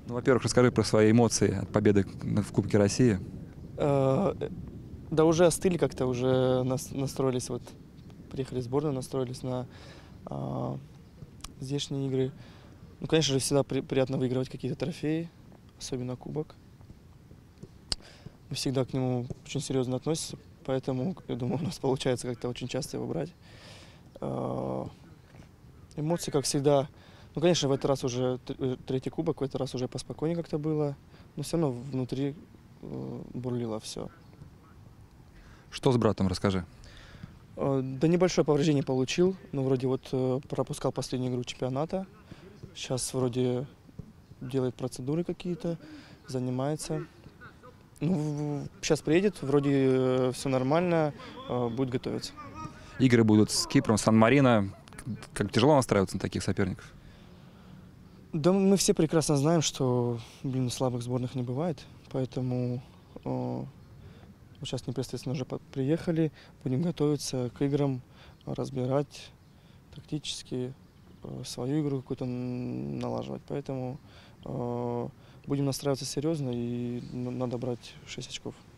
Ну, во-первых, расскажи про свои эмоции от победы в Кубке России. Э, Да уже остыли как-то, уже настроились, вот приехали в сборную, настроились на а, здешние игры. Ну, конечно же, всегда приятно выигрывать какие-то трофеи, особенно кубок. Мы всегда к нему очень серьезно относимся, поэтому, я думаю, у нас получается как-то очень часто его брать. А, Эмоции, как всегда, ну, конечно, в этот раз уже третий кубок, в этот раз уже поспокойнее как-то было, но все равно внутри бурлило все. Что с братом, расскажи. Да небольшое повреждение получил, но вроде вот пропускал последнюю игру чемпионата. Сейчас вроде делает процедуры какие-то, занимается. Ну, сейчас приедет, вроде все нормально, будет готовиться. Игры будут с Кипром, Сан-Марино. Как тяжело настраиваться на таких соперников? Да мы все прекрасно знаем, что, блин, слабых сборных не бывает, поэтому вот сейчас непосредственно уже приехали, будем готовиться к играм, разбирать тактически свою игру какую-то налаживать. Поэтому будем настраиваться серьезно и надо брать 6 очков.